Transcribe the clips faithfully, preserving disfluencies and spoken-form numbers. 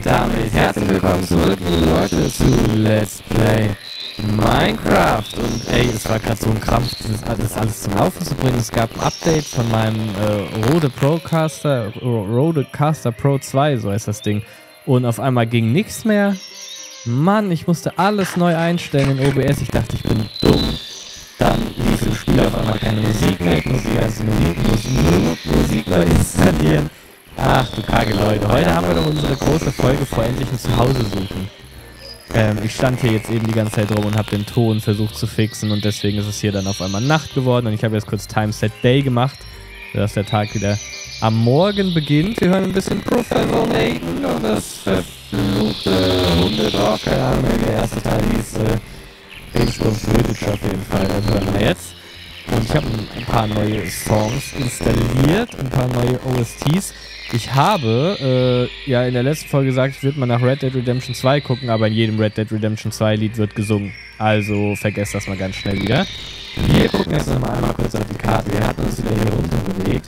damit herzlich willkommen zurück, liebe Leute, zu Let's Play Minecraft. Und ey, es war gerade so ein Krampf, das, das alles zum Laufen zu bringen. Es gab ein Update von meinem äh, Rode Procaster, Rodecaster Pro zwei, so heißt das Ding. Und auf einmal ging nichts mehr. Mann, ich musste alles neu einstellen in O B S. Ich dachte, ich bin dumm. Dann lief im Spiel auf einmal keine Musik mehr. Ich muss die ganze Musik, muss nur Musik neu installieren. Ach du karge Leute, heute haben wir doch unsere große Folge vor endlichen Zuhause suchen. Ähm, ich stand hier jetzt eben die ganze Zeit rum und habe den Ton versucht zu fixen und deswegen ist es hier dann auf einmal Nacht geworden und ich habe jetzt kurz Time Set Day gemacht, sodass der Tag wieder am Morgen beginnt. Wir hören ein bisschen Professor Layton und das verfluchte Hundedorf, keine Ahnung, der erste Teil hieß äh, Dingsbums Village auf jeden Fall, das hören wir jetzt. Und ich habe ein paar neue Songs installiert, ein paar neue O S Ts. Ich habe äh, ja in der letzten Folge gesagt, ich würde mal nach Red Dead Redemption zwei gucken, aber in jedem Red Dead Redemption zwei Lied wird gesungen. Also vergesst das mal ganz schnell wieder. Wir gucken jetzt nochmal einmal kurz auf die Karte. Wir hatten uns wieder hier runter bewegt.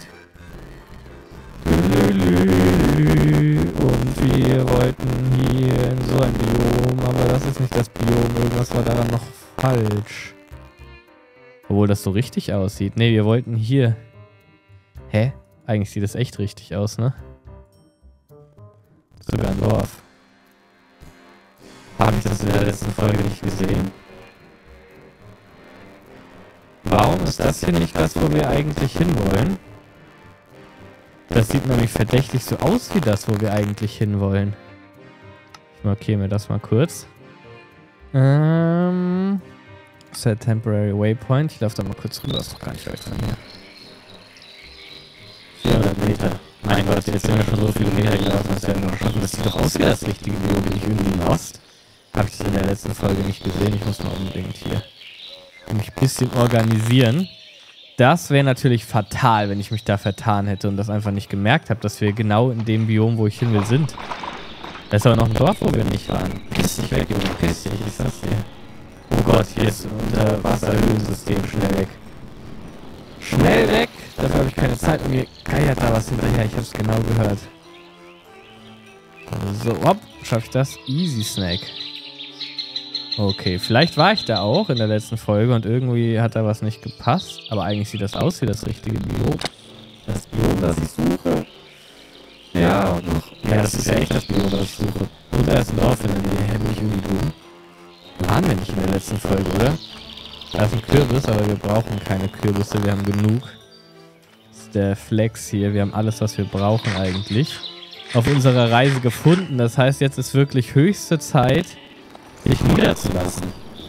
Und wir wollten hier in so ein Biom, aber das ist nicht das Biom. Irgendwas war daran noch falsch. Obwohl das so richtig aussieht. Ne, wir wollten hier... Hä? Eigentlich sieht das echt richtig aus, ne? Sogar ein Dorf. Habe ich das in der letzten Folge nicht gesehen? Warum ist das hier nicht das, wo wir eigentlich hinwollen? Das sieht nämlich verdächtig so aus wie das, wo wir eigentlich hinwollen. Ich markiere mir das mal kurz. Ähm... Set Temporary Waypoint. Ich laufe da mal kurz rüber. Das ist doch gar nicht weit von hier. vierhundert Meter. Mein Gott, jetzt sind wir schon so viele Meter gelaufen, das werden wir noch schaffen. Das sieht doch aus wie das richtige Biom. Bin ich irgendwie lost? Habe ich das in der letzten Folge nicht gesehen. Ich muss mal unbedingt hier mich ein bisschen organisieren. Das wäre natürlich fatal, wenn ich mich da vertan hätte und das einfach nicht gemerkt habe, dass wir genau in dem Biom, wo ich hin will, sind. Da ist aber noch ein Dorf, wo wir nicht waren. Piss dich weg, Junge. Piss dich, ich sag's dir. Oh Gott, hier ist ein Unterwasserhöhlensystem. Schnell weg. Schnell weg! Dafür habe ich keine Zeit und mir geiert da was hinterher. Ich habe es genau gehört. So, hopp, schaffe ich das? Easy Snack. Okay, vielleicht war ich da auch in der letzten Folge und irgendwie hat da was nicht gepasst. Aber eigentlich sieht das aus wie das richtige Biom. Das Biom, das ich suche. Ja, und noch. Ja, das ist ja echt das Biom, das ich suche. Und da ist ein Dorf in der Nähe. Hä, bin ich irgendwie dumm? Waren wir nicht in der letzten Folge, oder? Da ist ein Kürbis, aber wir brauchen keine Kürbisse, wir haben genug. Das ist der Flex hier, wir haben alles, was wir brauchen eigentlich. Auf unserer Reise gefunden, das heißt, jetzt ist wirklich höchste Zeit, sich niederzulassen.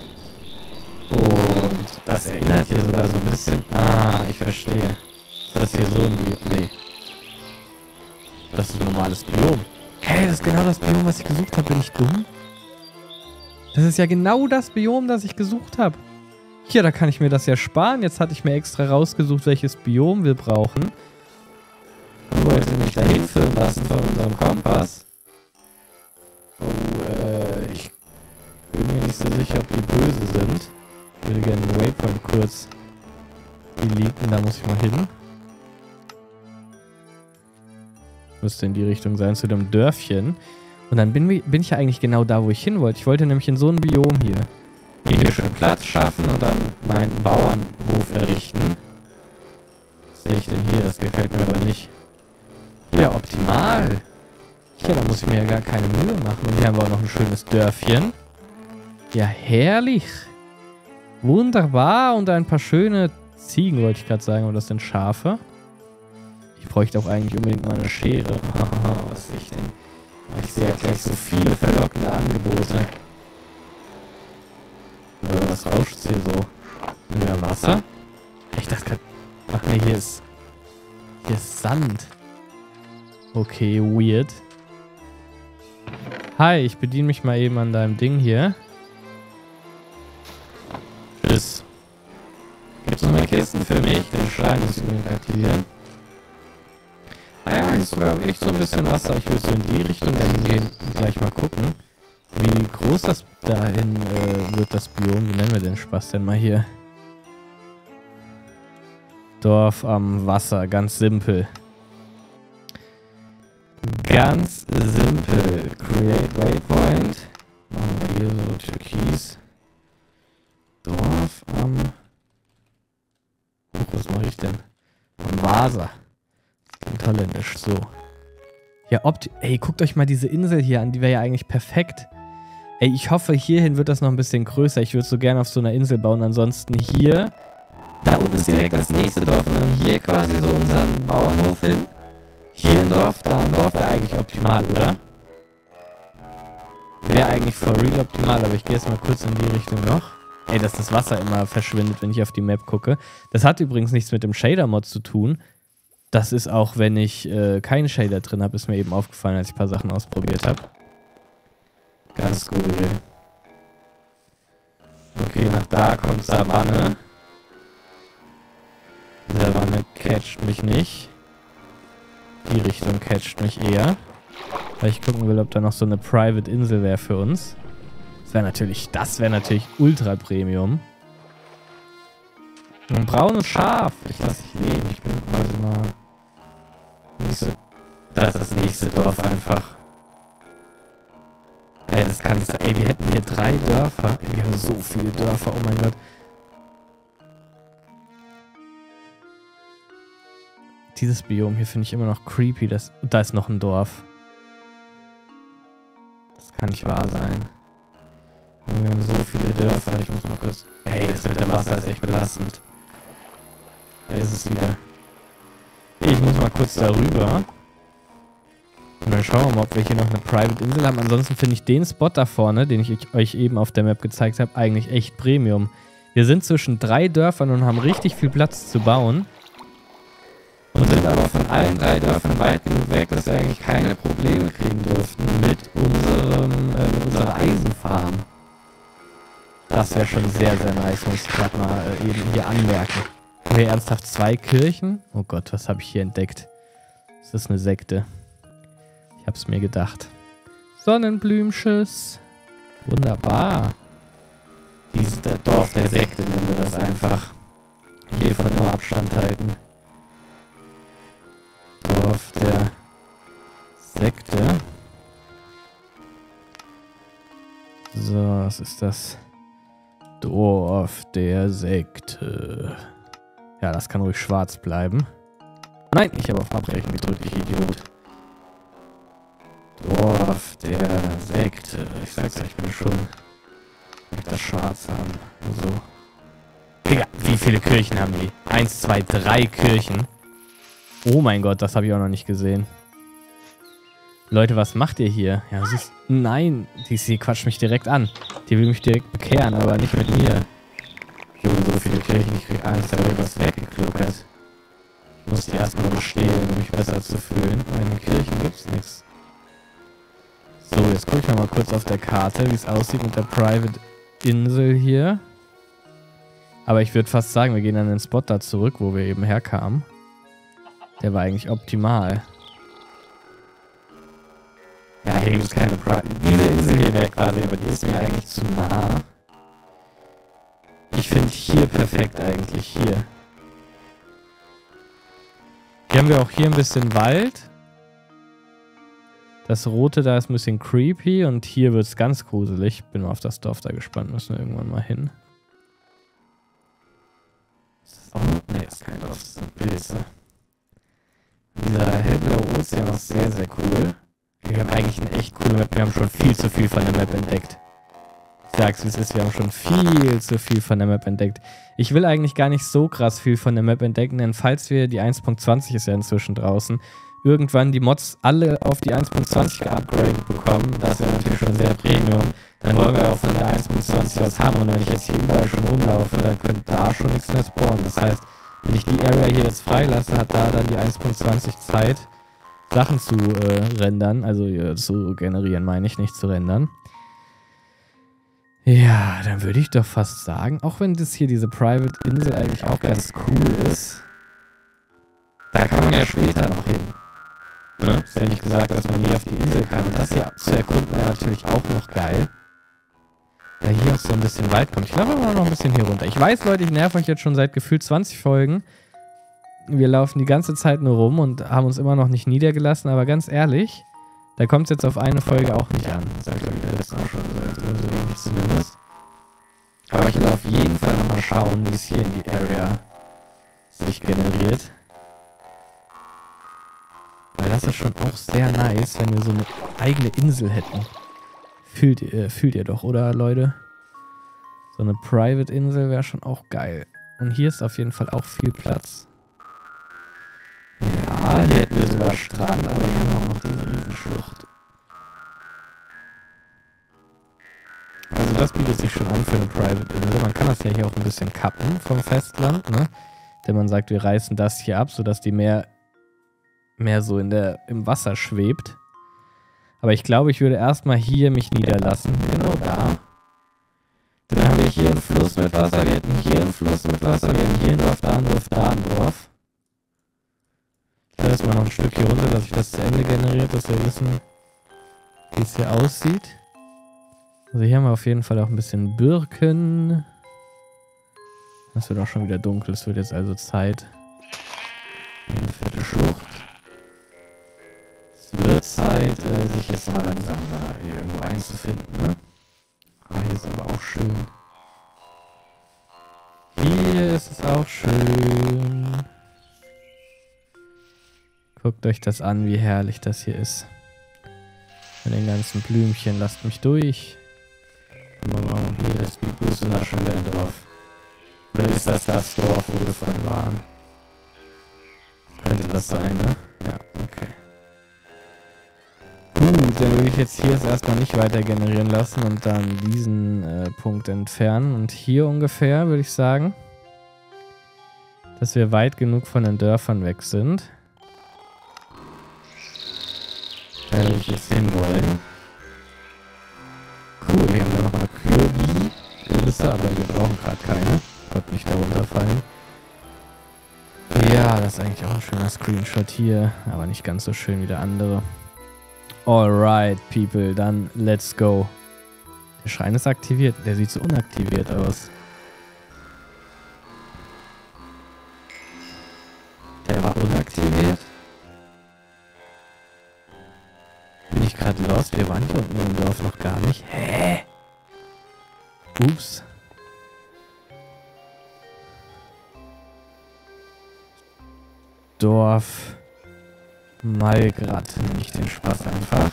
Und das erinnert hier sogar so ein bisschen... Ah, ich verstehe. Ist das hier so ein Biom? Nee. Das ist ein normales Biom. Hey, das ist genau das Biom, was ich gesucht habe. Bin ich dumm? Das ist ja genau das Biom, das ich gesucht habe. Hier, da kann ich mir das ja sparen. Jetzt hatte ich mir extra rausgesucht, welches Biom wir brauchen. Ich wollte mich dahin filmen lassen von unserem Kompass. Oh, äh, ich bin mir nicht so sicher, ob die böse sind. Ich würde gerne den Waypoint kurz deleten, da muss ich mal hin. Müsste in die Richtung sein, zu dem Dörfchen. Und dann bin, bin ich ja eigentlich genau da, wo ich hin wollte. Ich wollte nämlich in so ein Biom hier. Hier schön Platz schaffen und dann meinen Bauernhof errichten. Was sehe ich denn hier? Das gefällt mir aber nicht. Ja, optimal. Ja, da muss ich mir ja gar keine Mühe machen. Und hier haben wir auch noch ein schönes Dörfchen. Ja, herrlich. Wunderbar. Und ein paar schöne Ziegen, wollte ich gerade sagen. Aber das sind Schafe. Ich bräuchte auch eigentlich unbedingt mal eine Schere. Was sehe ich denn? Ich sehe ja gleich so viele verlockende Angebote. Was rauscht hier so? Wieder Wasser? Ich dachte gerade... Ach ne, hier ist... Hier ist Sand. Okay, weird. Hi, ich bediene mich mal eben an deinem Ding hier. Tschüss. Gibt's noch mehr Kisten für mich? Den Schrein muss ich unbedingt aktivieren. Ah ja, ist sogar echt so ein bisschen Wasser. Ich will so in die Richtung dann gehen und gleich mal gucken, wie groß das dahin äh, wird, das Biom. Wie nennen wir den Spaß denn mal hier? Dorf am Wasser, ganz simpel. Ganz simpel. Create Waypoint. Machen wir hier so Türkis. Dorf am... Oh, was mache ich denn? Am Vasa. Klingt holländisch, so. Ja, Opti... Ey, guckt euch mal diese Insel hier an, die wäre ja eigentlich perfekt. Ey, ich hoffe, hierhin wird das noch ein bisschen größer. Ich würde so gerne auf so einer Insel bauen. Ansonsten hier... Da unten ist direkt das nächste Dorf und dann hier quasi so unseren Bauernhof hin. Hier ein Dorf, da ein Dorf wäre eigentlich optimal, oder? Wäre eigentlich for real optimal, aber ich gehe jetzt mal kurz in die Richtung noch. Ey, dass das Wasser immer verschwindet, wenn ich auf die Map gucke. Das hat übrigens nichts mit dem Shader-Mod zu tun. Das ist auch, wenn ich äh, keinen Shader drin habe, ist mir eben aufgefallen, als ich ein paar Sachen ausprobiert habe. Ganz cool, ey. Okay, nach da kommt Savanne. Savanne catcht mich nicht. Die Richtung catcht mich eher. Weil ich gucken will, ob da noch so eine Private Insel wäre für uns. Das wäre natürlich, das wäre natürlich ultra Premium. Ein braunes Schaf. Ich lasse dich leben. Ich bin quasi mal nicht so. Das ist das nächste Dorf einfach. Ey, das kann nicht sein. Ey, wir hätten hier drei Dörfer. Ey, wir haben so viele Dörfer. Oh mein Gott. Dieses Biom hier finde ich immer noch creepy. Das, da ist noch ein Dorf. Das kann nicht wahr sein. Wir haben so viele Dörfer. Ich muss mal kurz... Ey, das mit dem Wasser ist echt belastend. Da ist es wieder. Ich muss mal kurz darüber. Und dann schauen wir mal, ob wir hier noch eine Private Insel haben. Ansonsten finde ich den Spot da vorne, den ich euch eben auf der Map gezeigt habe, eigentlich echt Premium. Wir sind zwischen drei Dörfern und haben richtig viel Platz zu bauen. Und sind aber von allen drei Dörfern weit genug weg, dass wir eigentlich keine Probleme kriegen dürften mit unserem, äh, mit unserer Eisenfarm. Das wäre schon sehr, sehr nice, muss ich gerade mal äh, eben hier anmerken. Okay, ernsthaft zwei Kirchen? Oh Gott, was habe ich hier entdeckt? Ist das eine Sekte? Ich hab's mir gedacht. Sonnenblümchens. Wunderbar. Dieses der Dorf der Sekte nennen wir das einfach. Hiervon nur Abstand halten. Dorf der Sekte. So, was ist das? Dorf der Sekte. Ja, das kann ruhig schwarz bleiben. Nein, ich habe auf Abbrechen gedrückt, ich Idiot. Dorf der Sekte. Ich sag's euch, ich bin schon. Ich will das schwarz haben. So. Digga, wie viele Kirchen haben die? Eins, zwei, drei Kirchen. Oh mein Gott, das habe ich auch noch nicht gesehen. Leute, was macht ihr hier? Ja, sie ist... Nein, die, sie quatscht mich direkt an. Die will mich direkt bekehren, aber nicht mit mir. Ich habe so viele Kirchen, ich krieg Angst, da wird was weggekluckert. Ich muss die erstmal bestehlen, um mich besser zu fühlen. In den Kirchen gibt's nichts. So, jetzt gucke ich mal kurz auf der Karte, wie es aussieht mit der Private Insel hier. Aber ich würde fast sagen, wir gehen an den Spot da zurück, wo wir eben herkamen. Der war eigentlich optimal. Ja, hier gibt es keine Private. Diese Insel hier wäre quasi, aber die ist mir eigentlich zu nah. Ich finde hier perfekt eigentlich, hier. Hier haben wir auch hier ein bisschen Wald. Das rote da ist ein bisschen creepy und hier wird es ganz gruselig. Bin mal auf das Dorf da gespannt, müssen wir irgendwann mal hin. Ist das auch noch? Ne, ist kein Dorf, das sind Pilze. Dieser hellblaue Ozean ist sehr, sehr cool. Wir haben eigentlich eine echt coole Map. Wir haben schon viel zu viel von der Map entdeckt. Ich sag's wie es ist, wir haben schon viel zu viel von der Map entdeckt. Ich will eigentlich gar nicht so krass viel von der Map entdecken, denn falls wir, die eins Punkt zwanzig ist ja inzwischen draußen, irgendwann die Mods alle auf die eins Punkt zwanzig geupgradet bekommen, das wäre natürlich schon sehr Premium, dann wollen wir auch von der eins Punkt zwanzig was haben und wenn ich jetzt hier überall schon rumlaufe, dann könnte da schon nichts mehr spawnen. Das heißt, wenn ich die Area hier jetzt freilasse, hat da dann die eins Punkt zwanzig Zeit, Sachen zu äh, rendern, also äh, zu generieren, meine ich, nicht zu rendern. Ja, dann würde ich doch fast sagen, auch wenn das hier diese Private Insel eigentlich auch ganz cool ist, da kann man ja später noch hin. Ne? Ist ja nicht gesagt, dass man nie auf die Insel kann. Und das hier zu erkunden wäre natürlich auch noch geil. Da hier auch so ein bisschen weit kommt. Ich laufe aber noch ein bisschen hier runter. Ich weiß, Leute, ich nerv euch jetzt schon seit gefühlt zwanzig Folgen. Wir laufen die ganze Zeit nur rum und haben uns immer noch nicht niedergelassen. Aber ganz ehrlich, Da kommt es jetzt auf eine Folge auch nicht an. Das sagt, glaube ich, der letzte auch schon gesagt. Oder so wenig zumindest. Aber ich will auf jeden Fall nochmal schauen, wie es hier in die Area sich generiert. Weil das ist schon auch sehr nice, wenn wir so eine eigene Insel hätten. Fühlt ihr, äh, fühlt ihr doch, oder Leute? So eine Private-Insel wäre schon auch geil. Und hier ist auf jeden Fall auch viel Platz. Ja, hier hätten wir sogar Strand, aber hier haben wir auch noch diese Riesenschlucht. Also das bietet sich schon an für eine Private-Insel. Man kann das ja hier auch ein bisschen kappen vom Festland, ne? Denn man sagt, wir reißen das hier ab, sodass die mehr, mehr so in der, im Wasser schwebt. Aber ich glaube, ich würde erstmal hier mich niederlassen. Genau da. Dann haben wir hier einen Fluss mit Wasser, wir hätten hier einen Fluss mit Wasser, wir hätten hier ein Dorf, da ein Dorf, da ein Dorf. Ich lasse mal noch ein Stück hier runter, dass sich das zu Ende generiert, dass wir wissen, wie es hier aussieht. Also hier haben wir auf jeden Fall auch ein bisschen Birken. Es wird auch schon wieder dunkel, es wird jetzt also Zeit. Eine fette Schlucht. Es wird Zeit, äh, sich jetzt mal langsam da hier irgendwo einzufinden, ne? Ah, hier ist aber auch schön. Hier ist es auch schön. Guckt euch das an, wie herrlich das hier ist. Mit den ganzen Blümchen, lasst mich durch. Und hier ist die Busener schon wieder ein Dorf. Oder ist das das Dorf, wo wir vorhin waren? Könnte das sein, ne? Ja, okay. Gut, dann würde ich jetzt hier es erstmal nicht weiter generieren lassen und dann diesen äh, Punkt entfernen. Und hier ungefähr würde ich sagen, dass wir weit genug von den Dörfern weg sind. Da würde ich jetzt hinwollen. Cool, hier haben wir nochmal Kirby-Gelüste, aber wir brauchen gerade keine. Gott, nicht da runterfallen. Ja, das ist eigentlich auch ein schöner Screenshot hier, aber nicht ganz so schön wie der andere. Alright, people, dann let's go. Der Schrein ist aktiviert, der sieht so unaktiviert aus. Der war unaktiviert? Bin ich gerade lost? Wir waren hier unten im Dorf noch gar nicht. Hä? Ups. Dorf Malgrad, nehme ich den Spaß einfach.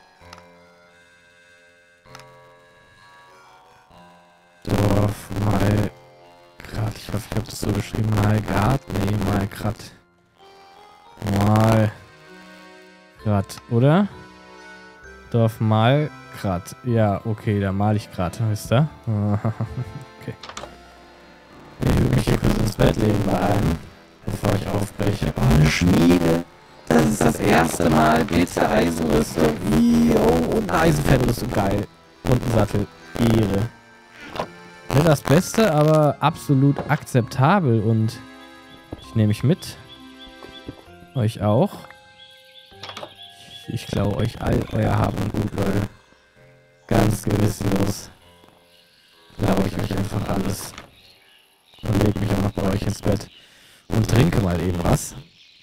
Dorf Malgrad, ich hoffe, ich habe das so geschrieben. Malgrad? Nee, Malgrad. Malgrad, oder? Dorf Malgrad. Ja, okay, da mal ich gerade, wisst ihr? Okay. Ich will mich hier kurz ins Bett legen bei einem, bevor ich aufbreche. Oh, eine Schmiede. Das ist das erste Mal. Bitte Eisenrüstung. Jo, und eine Eisenfettrüstung. Geil. Und ein Sattel. Ehre. Nicht das Beste, aber absolut akzeptabel. Und ich nehme mich mit. Euch auch. Ich, ich klaue euch all euer Haben und Gut, Leute. Ganz gewissenlos. Klaue ich euch einfach alles. Und lege mich auch noch bei euch ins Bett. Und trinke mal eben was.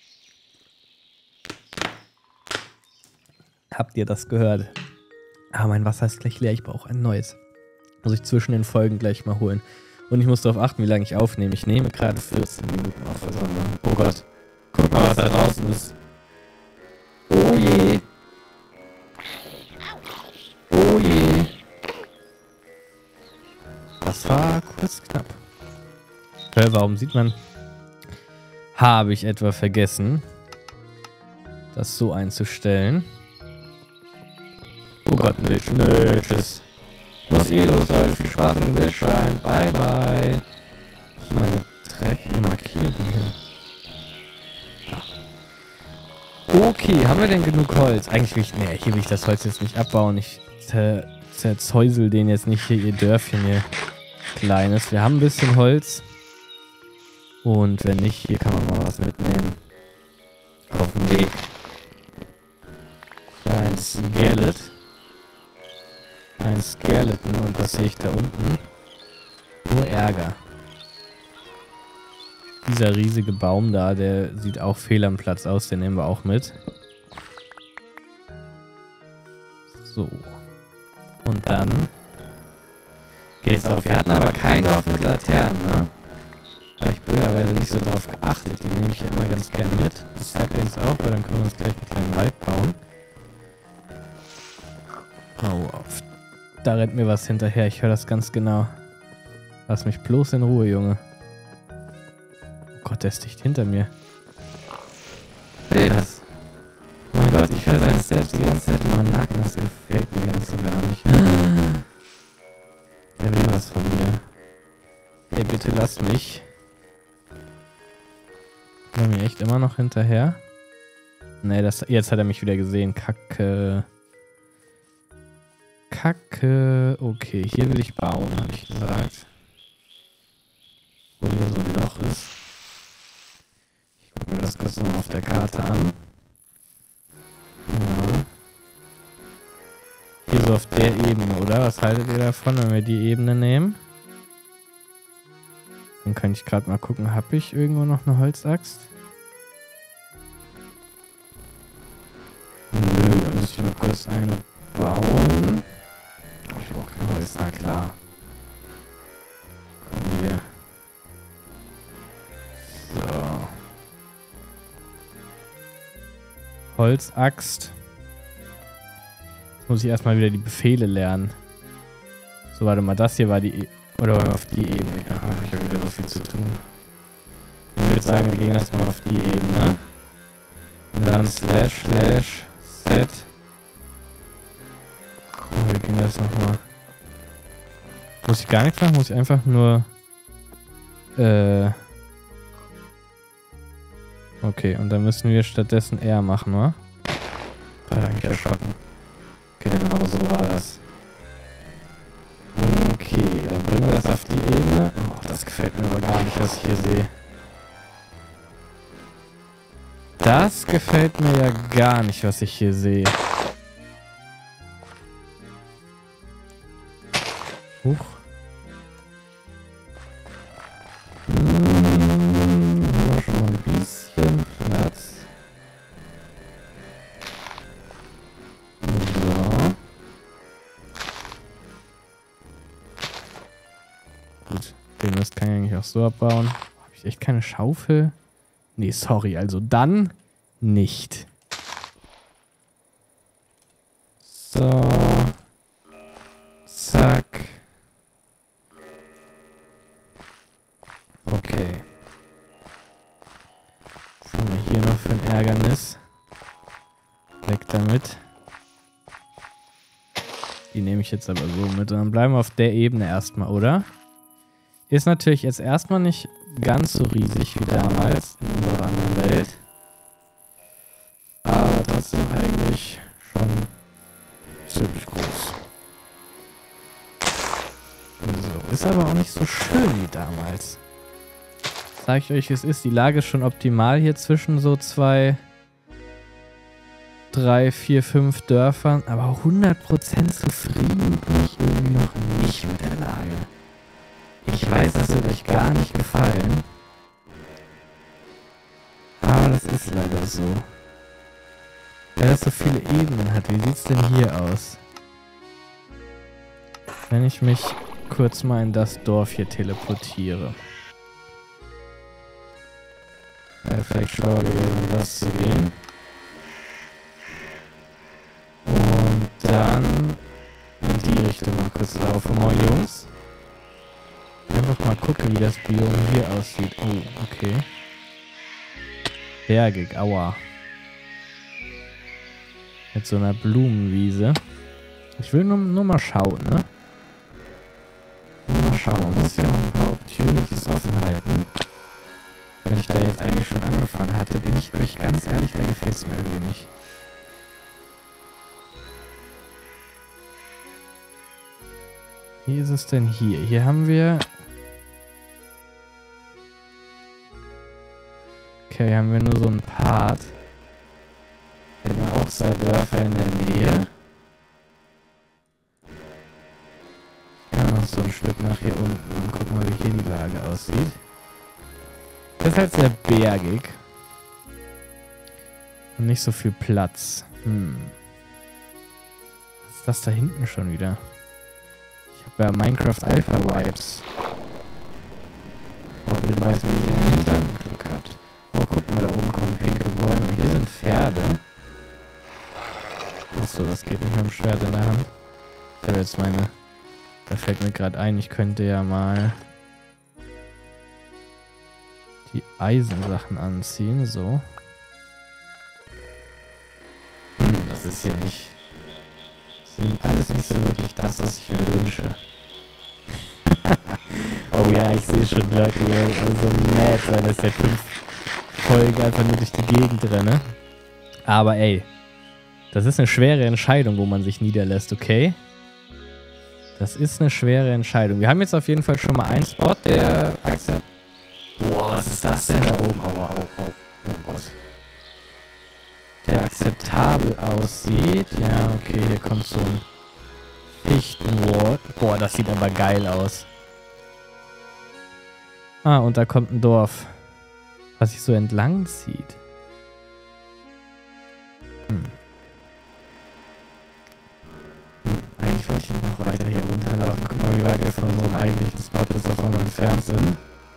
Habt ihr das gehört? Ah, mein Wasser ist gleich leer. Ich brauche ein neues. Muss ich zwischen den Folgen gleich mal holen. Und ich muss darauf achten, wie lange ich aufnehme. Ich nehme gerade vierzehn Minuten auf. Also, oh Gott. Guck mal, was da draußen ist. Oh je. Oh je. Das war kurz knapp. Äh, warum sieht man... Habe ich etwa vergessen, das so einzustellen? Oh Gott, ein Wildschwein. Nö, tschüss. Muss eh los, Leute. Viel Spaß mit dem Wildschwein. Bye, bye. Ich meine Dreck markieren hier. Okay, haben wir denn genug Holz? Eigentlich will ich... Nee, hier will ich das Holz jetzt nicht abbauen. Ich zer, zerzäusel den jetzt nicht hier, ihr Dörfchen hier. Kleines. Wir haben ein bisschen Holz. Und wenn nicht, hier kann man mal was mitnehmen. Auf dem Weg. Ein Skelett. Ein Skeleton. Und was sehe ich da unten? Nur Ärger. Dieser riesige Baum da, der sieht auch fehl am Platz aus. Den nehmen wir auch mit. So. Und dann geht's auf. Wir hatten aber keinen Dorf mit Laternen, ne? Da hab ich blöderweise nicht so drauf geachtet. Die nehme ich immer ganz gern mit. Das zeigt uns auch, weil dann können wir uns gleich einen kleinen Wald bauen. Hau auf. Da rennt mir was hinterher. Ich höre das ganz genau. Lass mich bloß in Ruhe, Junge. Oh Gott, der ist dicht hinter mir. Hey, das. Mein Gott, ich höre seine Steps die ganze Zeit in meinem Nacken. Das gefällt mir ganz so gar nicht. Der will was von mir. Hey, bitte lass mich. War mir echt immer noch hinterher? Nee, das, jetzt hat er mich wieder gesehen. Kacke. Kacke. Okay, hier will ich bauen, habe ich gesagt. Wo hier so ein Loch ist. Ich gucke mir das kurz noch auf der Karte an. Ja. Hier so auf der Ebene, oder? Was haltet ihr davon, wenn wir die Ebene nehmen? Dann kann ich gerade mal gucken, habe ich irgendwo noch eine Holzaxt? Nö, da muss ich mal kurz eine bauen. Ich habe auch kein Holz, na klar. Komm hier. So. Holzaxt. Jetzt muss ich erstmal wieder die Befehle lernen. So, warte mal, das hier war die... E Oder auf die Ebene. Ja, ich habe wieder so viel zu tun. Ich würde sagen, wir gehen erstmal auf die Ebene. Und dann slash slash set. Und wir gehen das nochmal. Muss ich gar nichts machen? Muss ich einfach nur... Äh... Okay, und dann müssen wir stattdessen R machen, wa? Da hab ich erschrocken. Genau, so war das. Okay, dann bringen wir das auf die Ebene. Oh, das gefällt mir aber gar nicht, was ich hier sehe. Das gefällt mir ja gar nicht, was ich hier sehe. Huch. Hm, haben wir schon mal ein bisschen Platz. So. Gut, den Mist kann ich eigentlich auch so abbauen. Habe ich echt keine Schaufel? Nee, sorry, also dann nicht. So. Zack. Okay. Was haben wir hier noch für ein Ärgernis? Weg damit. Die nehme ich jetzt aber so mit. Und dann bleiben wir auf der Ebene erstmal, oder? Ist natürlich jetzt erstmal nicht ganz so riesig wie damals in unserer anderen Welt. Aber trotzdem eigentlich schon ziemlich groß. So, ist aber auch nicht so schön wie damals. Sag ich euch, es ist. Die Lage ist schon optimal hier zwischen so zwei, drei, vier, fünf Dörfern. Aber hundert Prozent zufrieden bin ich irgendwie noch nicht mit der Lage. Ich weiß, das wird euch gar nicht gefallen. Aber das ist leider so. Weil das so viele Ebenen hat, wie sieht's denn hier aus? Wenn ich mich kurz mal in das Dorf hier teleportiere. Wäre vielleicht schlauer gewesen, das zu gehen. Und dann in die Richtung mal kurz laufen, moin Jungs. Einfach mal gucken, wie das Biom hier aussieht. Oh, okay. Bergig, aua. Mit so einer Blumenwiese. Ich will nur, nur mal schauen, ne? Nur mal schauen. Man muss ja auch ein paar Opportunities offen halten. Wenn ich da jetzt eigentlich schon angefangen hatte, bin ich euch ganz ehrlich, da gefällt es mir irgendwie nicht. Wie ist es denn hier? Hier haben wir... Okay, hier haben wir nur so einen Part. Wir haben auch zwei Dörfer in der Nähe. Ich kann noch so ein Stück nach hier unten und gucken mal, wie hier die Lage aussieht. Das ist halt sehr bergig. Und nicht so viel Platz. Hm. ist das da hinten schon wieder? Ich habe ja Minecraft Alpha Vibes. Oh, ich weiß, wie ich den Hintern Glück hat. Oh, guck mal, da oben kommen pinke Bäume. Hier sind Pferde. Achso, das geht nicht mit dem Schwert in der Hand. Ich habe jetzt meine... Da fällt mir gerade ein, ich könnte ja mal... die Eisensachen anziehen, so. Hm, das ist hier nicht... Das ist alles nicht so wirklich das, was ich mir wünsche. Oh ja, ich sehe schon Leute, die so mad sein, dass der fünf Folgen einfach nur durch die Gegend renne. Aber ey, das ist eine schwere Entscheidung, wo man sich niederlässt, okay? Das ist eine schwere Entscheidung. Wir haben jetzt auf jeden Fall schon mal einen Spot, der... Boah, was ist das denn da oben? Oh, oh, oh, oh, was? Der akzeptabel aussieht. Ja, okay, hier kommt so ein Fichtenwald. Boah, das sieht aber geil aus. Ah, und da kommt ein Dorf, was sich so entlang zieht. Hm. Hm, eigentlich wollte ich noch weiter hier runterlaufen. Guck mal, wie weit wir von unserem eigentlichen Spot ist, auf einmal entfernt sind.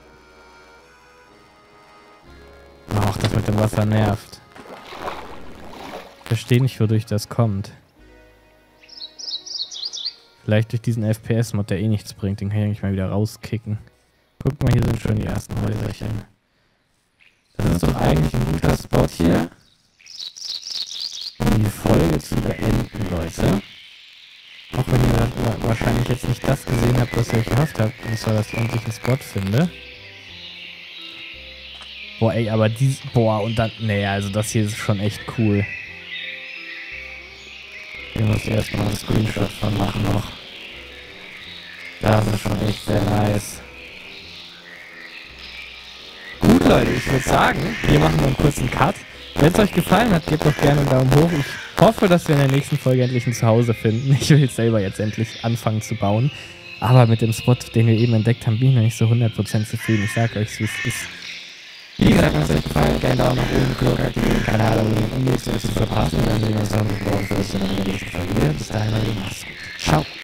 Ach, das mit dem Wasser nervt. Ich verstehe nicht, wodurch das kommt. Vielleicht durch diesen F P S-Mod, der eh nichts bringt. Den kann ich eigentlich mal wieder rauskicken. Guck mal, hier sind schon die ersten Häuserchen. Das ist doch eigentlich ein guter Spot hier, um die Folge zu beenden, Leute. Auch wenn ihr wahrscheinlich jetzt nicht das gesehen habt, was ihr euch gehofft habt, und zwar, dass ich endlich einen Spot finde. Boah, ey, aber dies... Boah, und dann... Nee, also das hier ist schon echt cool. Hier muss ich erstmal einen Screenshot von machen noch. Das ist schon echt sehr nice. Gut, Leute, ich würde sagen, wir machen noch einen kurzen Cut. Wenn es euch gefallen hat, gebt doch gerne einen Daumen hoch. Ich hoffe, dass wir in der nächsten Folge endlich ein Zuhause finden. Ich will selber jetzt endlich anfangen zu bauen. Aber mit dem Spot, den wir eben entdeckt haben, bin ich noch nicht so hundert Prozent zufrieden. Ich sag euch, wie es ist. Wie gesagt, wenn es euch gefallen hat, gerne Daumen nach oben, Glocke aktivieren, Kanal abonnieren, um nichts mehr zu verpassen. Und dann sehen wir uns auch mit morgen für in der nächsten Folge wieder. Bis dahin, Leute, macht's gut. Ciao.